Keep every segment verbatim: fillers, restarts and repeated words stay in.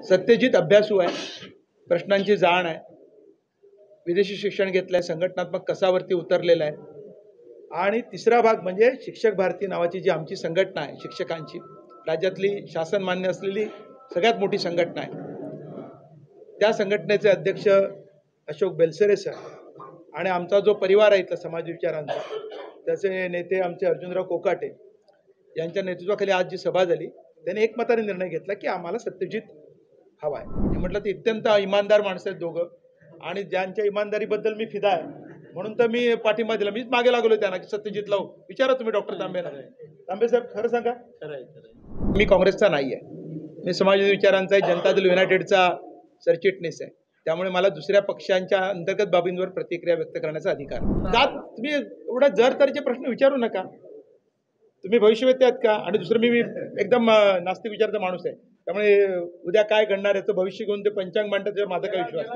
सत्यजित अभ्यासू आहे, प्रश्नांची जाण आहे, विदेशी शिक्षण घेतलं आहे, संघटनात्मक कसावरती उतरलेला आहे। आणि तिसरा भाग म्हणजे शिक्षक भारती नावाची जी आमची संघटना आहे, शिक्षकांची राज्यातली शासन मान्य असलेली सगळ्यात मोठी संघटना आहे। त्या संघटनेचे अध्यक्ष अशोक बेलसरे सर आणि आमचा जो परिवार आहे इथला समाज विचारांचा, त्याचे नेते आमचे अर्जुनराव कोकाटे यांच्या नेतृत्वाखाली आज जी सभा झाली, त्याने एकमताने निर्णय घेतला की आम्हाला सत्यजित हवा आहे। मी म्हटलं ते अत्यंत इमानदार माणसं आहेत दोघं, आणि ज्यांच्या इमानदारीबद्दल मी फिदा आहे म्हणून तर मी पाठिंबा दिला। मीच मागे लागलो त्यांना की सत्यजित लावू। विचारा तुम्ही डॉक्टर तांबेला। तांबे साहेब खरं सांगा, मी काँग्रेसचा नाही आहे, मी समाज विचारांचा आहे, जनता दल युनायटेडचा सरचिटणीस आहे। त्यामुळे मला दुसऱ्या पक्षांच्या अंतर्गत बाबींवर प्रतिक्रिया व्यक्त करण्याचा अधिकार आहे। जात तुम्ही एवढा जर तरीचे प्रश्न विचारू नका। तुम्ही भविष्यवेत्ते आहेत का? आणि दुसरं मी मी एकदम नास्तिक विचाराचा माणूस आहे, त्यामुळे उद्या काय घडणार याचं भविष्य घेऊन ते पंचांग मांडतात त्याच्यावर माझा काय विश्वास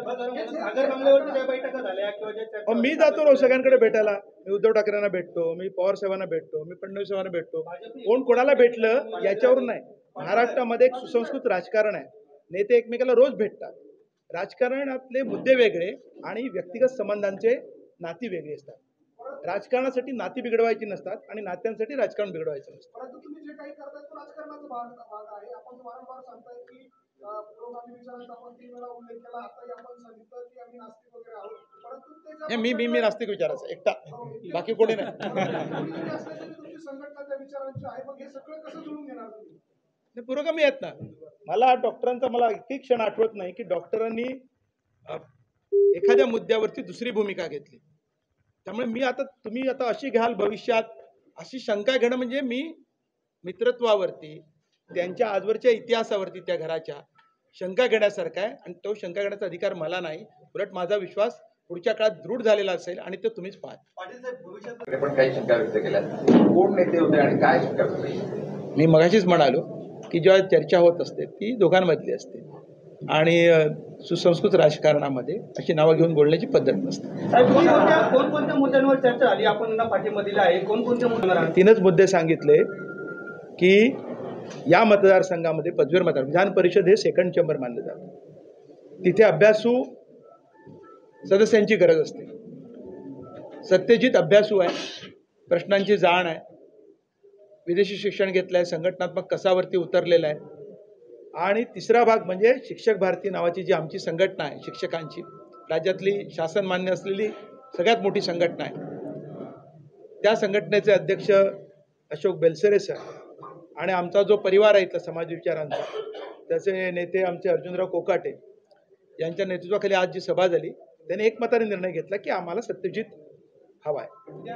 नाही। मी जातो रोज सगळ्यांकडे भेटायला, मी उद्धव ठाकरेंना भेटतो, मी पवार साहेबांना भेटतो, मी फडणवीस साहेबांना भेटतो। कोण कोणाला भेटलं याच्यावरून नाही। महाराष्ट्रामध्ये एक सुसंस्कृत राजकारण आहे, नेते एकमेकाला रोज भेटतात। राजकारणातले मुद्दे वेगळे आणि व्यक्तिगत संबंधांचे नाती वेगळी असतात। राजकारणासाठी नाती बिघडवायची नसतात आणि नात्यांसाठी राजकारण बिघडवायचं नसतं। परंतु तुम्ही जे काही करताय तो राजकारणाचा भाग भाग आहे। आपण वारंवार सांगताय की पुरोगामी विचारांचा आपण तीन वेळा उल्लेख केला, आता आपण सांगितलं की आम्ही नास्तिक वगैरे आहोत, परंतु ते मी मी मी नास्तिक विचाराचा एकटा, बाकी कोणी नाही। तुमची संघटना त्या विचारांची आहे, मग हे सगळं कसं जुळून घेणार तुम्ही? पुरोगामी आहेत ना। मला डॉक्टरांचा मला एकही क्षण आठवत नाही की डॉक्टरांनी एखाद्या मुद्द्यावरती दुसरी भूमिका घेतली। त्यामुळे मी आता तुम्ही आता अशी घ्याल भविष्यात अशी शंका घेणं म्हणजे मी मित्रत्वावरती, त्यांच्या आजवरच्या इतिहासावरती त्या घराच्या शंका घेण्यासारखा आहे, आणि तो शंका घेण्याचा अधिकार मला नाही। उलट माझा विश्वास पुढच्या काळात दृढ झालेला असेल आणि ते तुम्हीच पाहा। पण काही शंका व्यक्त केल्या, कोण नेते होते आणि काय शंका व्यक्त? मी मगाशीच म्हणालो की जेव्हा चर्चा होत असते ती दोघांमधली असते, आणि सुसंस्कृत राजकारणामध्ये अशी नावं घेऊन बोलण्याची पद्धत नसते। कोणकोणत्या मुद्द्यांवर चर्चा झाली, आपण पाठिंबा दिला आहे, कोणकोणत्या मुद्द्यांवर? तीनच मुद्दे सांगितले की या मतदारसंघामध्ये पदवीधर मतदार विधान परिषद हे सेकंड चेंबर मानलं जातं, तिथे अभ्यासू सदस्यांची गरज असते। सत्यजित अभ्यासू आहे, प्रश्नांची जाण आहे, विदेशी शिक्षण घेतलं आहे, संघटनात्मक कसावरती उतरलेला आहे। आणि तिसरा भाग म्हणजे शिक्षक भारती नावाची जी आमची संघटना आहे, शिक्षकांची राज्यातली शासन मान्य असलेली सगळ्यात मोठी संघटना आहे। त्या संघटनेचे अध्यक्ष अशोक बेलसरे सर आणि आमचा जो परिवार आहे इथला समाज विचारांचा, त्याचे नेते आमचे अर्जुनराव कोकाटे यांच्या नेतृत्वाखाली आज जी सभा झाली, त्याने एकमताने निर्णय घेतला की आम्हाला सत्यजित हवा आहे।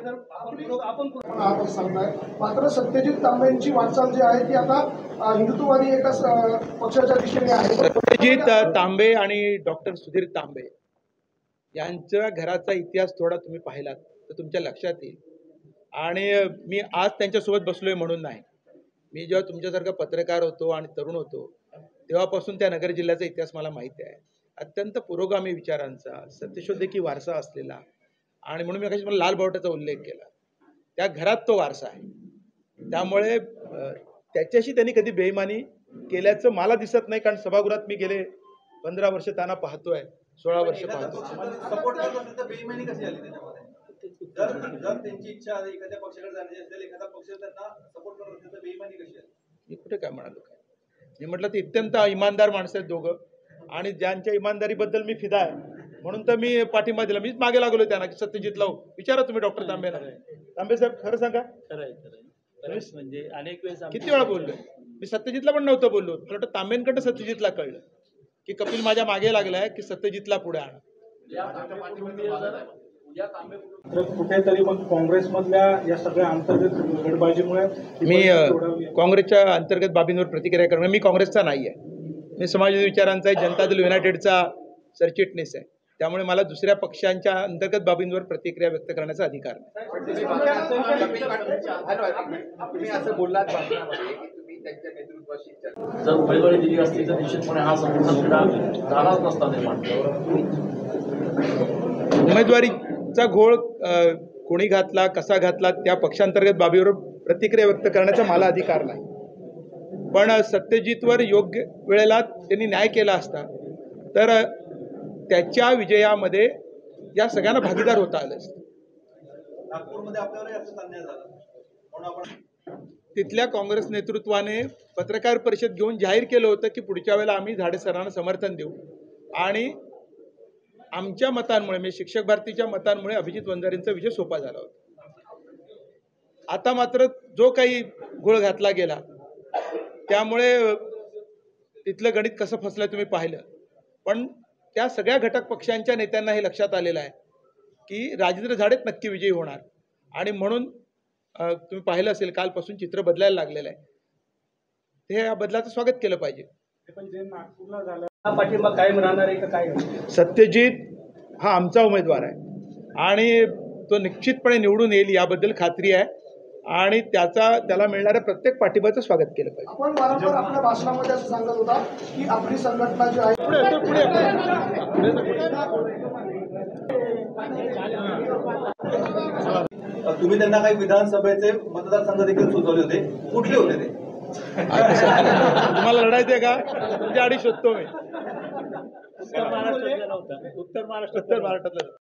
आपण सांगताय, मात्र सत्यजित तांबेंची वाटचाल जी आहे ती आता हिंदुत्ववादी एका पक्षाच्या दिशेने आहे। सत्यजित तांबे आणि डॉक्टर सुधीर तांबे यांच्या घराचा इतिहास थोडा तुम्ही पाहिलात तर तुमच्या लक्षात येईल। आणि मी आज त्यांच्यासोबत बसलोय म्हणून नाही, मी जेव्हा तुमच्यासारखा पत्रकार होतो आणि तरुण होतो तेव्हापासून त्या नगर जिल्ह्याचा इतिहास मला माहिती आहे। अत्यंत पुरोगामी विचारांचा, सत्यशोधकी वारसा असलेला, आणि म्हणून मी कशी मला लाल बावटाचा उल्लेख केला, त्या घरात तो वारसा आहे। त्यामुळे त्याच्याशी त्यांनी कधी बेईमानी केल्याचं मला दिसत नाही, कारण सभागृहात मी गेले पंधरा वर्ष त्यांना पाहतोय, सोळा वर्ष पाहतो। सपोर्ट करत असेल तर बेईमानी कशी आली त्याच्यामध्ये? जर जर त्यांची इच्छा एखाद्या पक्षाकडे जाण्याची असेल, एखादा पक्ष त्यांना सपोर्ट करत असेल तर बेईमानी कशी आली? मी कुठे काय म्हणालो काय? मी म्हटलं ते अत्यंत इमानदार माणसं आहेत दोघं, आणि ज्यांच्या इमानदारीबद्दल मी फिदा आहे म्हणून तर मी पाठिंबा दिला। मीच मागे लागलो त्यांना की सत्यजित लावू। विचारा तुम्ही डॉक्टर तांबेला। तांबे साहेब खरं सांगा, म्हणजे अनेक वेळेस किती वेळा बोललोय मी? सत्यजितला पण नव्हतं बोललो, मला वाटतं तांबेंकडे सत्यजितला कळलं की कपिल माझ्या मागे लागलाय की सत्यजितला पुढे आणा। कुठेतरी मग काँग्रेसमधल्या या सगळ्या अंतर्गत गडबाजीमुळे मी काँग्रेसच्या अंतर्गत बाबींवर प्रतिक्रिया करणार। मी काँग्रेसचा नाही आहे, मी समाज विचारांचा आहे, जनता दल युनायटेडचा सरचिटणीस आहे। त्यामुळे मला दुसऱ्या पक्षांच्या अंतर्गत बाबींवर प्रतिक्रिया व्यक्त करण्याचा अधिकार नाही। तुम्ही असं बोललात भाषणामध्ये की तुम्ही त्यांच्या नेतृत्वाशी जर उमेदवारी दिली असती तर निश्चितपणे हा संपूर्ण क्रीडा झालाच नसता निर्माण। उमेदवारीचा घोळ कोणी घातला, कसा घातला, त्या पक्षांतर्गत बाबीवर प्रतिक्रिया व्यक्त करण्याचा मला अधिकार नाही। पण सत्यजितवर योग्य वेळेला त्यांनी न्याय केला असता तर त्याच्या विजयामध्ये या सगळ्यांना भागीदार होता आलं असतं. नागपूरमध्ये आपल्यावर याचा अन्याय झाला म्हणून आपण तिथल्या काँग्रेस नेतृत्वाने पत्रकार परिषद घेऊन जाहीर केलं होतं की पुढच्या वेळेला आम्ही झाडे सरांना समर्थन देऊ आणि आमच्या मतांमुळे म्हणजे शिक्षक भारतीच्या मतांमुळे अभिजित वंजारींचा विजय सोपा झाला होता. आता मात्र जो काही घोळ घातला गेला त्यामुळे तिथलं गणित कसं फसलं तुम्ही पाहिलं. पण त्या सगळ्या घटक पक्षांच्या नेत्यांना हे लक्षात आलेलं आहे की राजेंद्र झाडेच नक्की विजयी होणार आणि म्हणून तुम्ही पाहिलं असेल कालपासून चित्र बदलायला लागलेलं आहे. हे या बदलाचं स्वागत केलं पाहिजे. पण जे नागपूरला झालं पाठिंबा कायम राहणार आहे का काय? सत्यजित हा आमचा उमेदवार आहे आणि तो निश्चितपणे निवडून येईल याबद्दल खात्री आहे आणि त्याचा त्याला मिळणाऱ्या प्रत्येक पाठिंबाचं स्वागत केलं पाहिजे. आपण वारंवार आपल्या भाषणामध्ये असं सांगत होता की आपली संघटना जी आहे पुढे तो पुढे तुम्ही त्यांना काही विधानसभेचे मतदारसंघ देखील सुचवले होते, कुठले होते ते? तुम्हाला लढायचंय का? तुमच्या आधी शोधतो मी. उत्तर महाराष्ट्रातला नव्हता. उत्तर महाराष्ट्रात उत्तर महाराष्ट्रातलं